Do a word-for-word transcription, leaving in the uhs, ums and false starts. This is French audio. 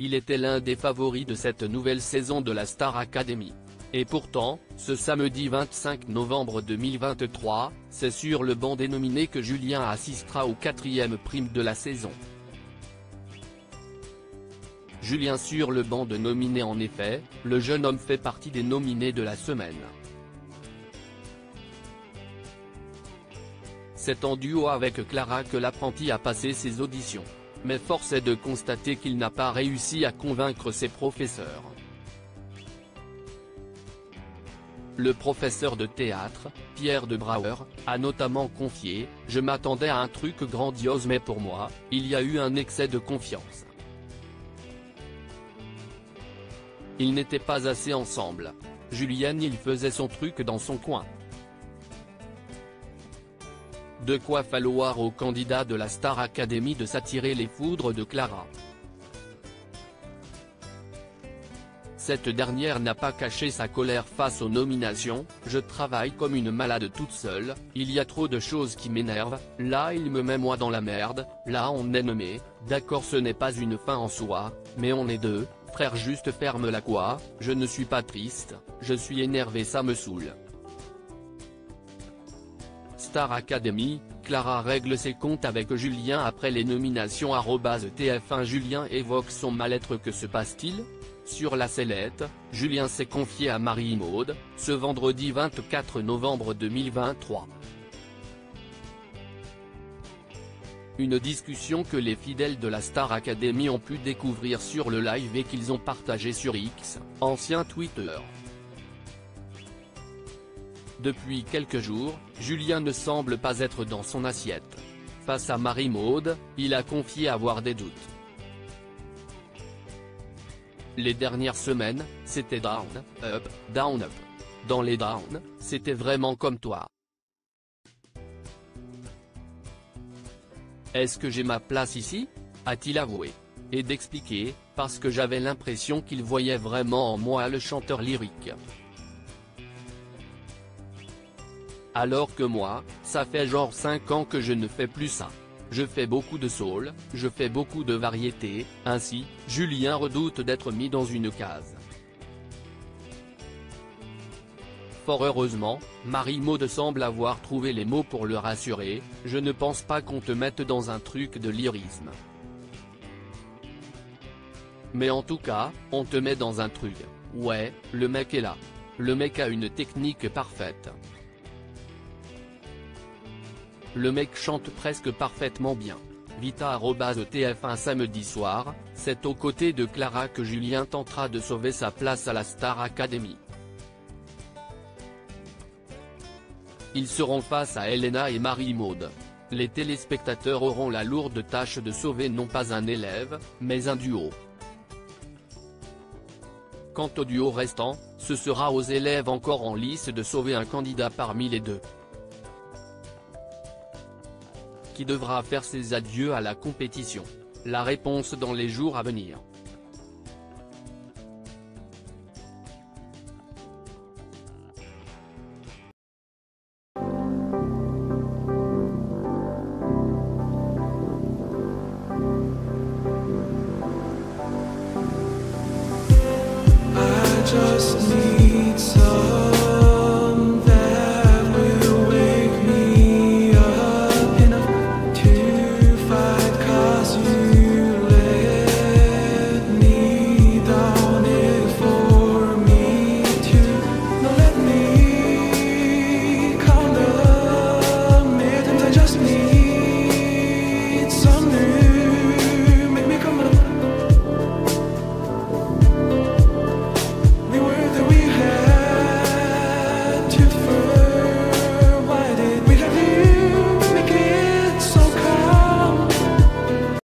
il était l'un des favoris de cette nouvelle saison de la Star Academy. Et pourtant, ce samedi vingt-cinq novembre deux mille vingt-trois, c'est sur le banc des nominés que Julien assistera au quatrième prime de la saison. Julien sur le banc de nominés. En effet, le jeune homme fait partie des nominés de la semaine. C'est en duo avec Clara que l'apprenti a passé ses auditions. Mais force est de constater qu'il n'a pas réussi à convaincre ses professeurs. Le professeur de théâtre, Pierre de Brouwer, a notamment confié « Je m'attendais à un truc grandiose mais pour moi, il y a eu un excès de confiance. Ils n'étaient pas assez ensemble. Julien il faisait son truc dans son coin. » De quoi falloir au candidat de la Star Academy de s'attirer les foudres de Clara. Cette dernière n'a pas caché sa colère face aux nominations. « Je travaille comme une malade toute seule, il y a trop de choses qui m'énervent, là il me met moi dans la merde, là on est nommé, d'accord ce n'est pas une fin en soi, mais on est deux, frère juste ferme-la quoi, je ne suis pas triste, je suis énervé ça me saoule. » Star Academy, Clara règle ses comptes avec Julien après les nominations. T F un Julien évoque son mal-être. Que se passe-t-il ? Sur la sellette, Julien s'est confié à Marie-Maude, ce vendredi vingt-quatre novembre deux mille vingt-trois. Une discussion que les fidèles de la Star Academy ont pu découvrir sur le live et qu'ils ont partagé sur X, ancien Twitter. Depuis quelques jours, Julien ne semble pas être dans son assiette. Face à Marie-Maude, il a confié avoir des doutes. Les dernières semaines, c'était down, up, down, up. Dans les downs, c'était vraiment comme toi. Est-ce que j'ai ma place ici ? A-t-il avoué. Et d'expliquer, parce que j'avais l'impression qu'il voyait vraiment en moi le chanteur lyrique. Alors que moi, ça fait genre cinq ans que je ne fais plus ça. Je fais beaucoup de soul, je fais beaucoup de variété, ainsi, Julien redoute d'être mis dans une case. Fort heureusement, Marie-Maude semble avoir trouvé les mots pour le rassurer, « Je ne pense pas qu'on te mette dans un truc de lyrisme. Mais en tout cas, on te met dans un truc. Ouais, le mec est là. Le mec a une technique parfaite. Le mec chante presque parfaitement bien. » Vita arobase T F un Samedi soir, c'est aux côtés de Clara que Julien tentera de sauver sa place à la Star Academy. Ils seront face à Elena et Marie-Maude. Les téléspectateurs auront la lourde tâche de sauver non pas un élève, mais un duo. Quant au duo restant, ce sera aux élèves encore en lice de sauver un candidat parmi les deux, qui devra faire ses adieux à la compétition. La réponse dans les jours à venir.